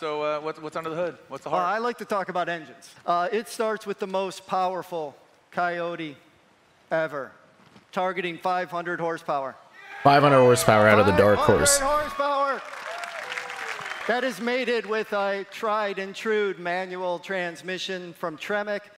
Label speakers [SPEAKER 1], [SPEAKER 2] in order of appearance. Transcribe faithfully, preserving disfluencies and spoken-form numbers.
[SPEAKER 1] So uh, what's, what's under the hood? What's the
[SPEAKER 2] Uh,
[SPEAKER 1] heart?
[SPEAKER 2] I like to talk about engines. Uh, it starts with the most powerful Coyote ever, targeting five hundred horsepower.
[SPEAKER 3] five hundred horsepower out of the dark horse.
[SPEAKER 2] five hundred horsepower. That is mated with a tried and true manual transmission from Tremec.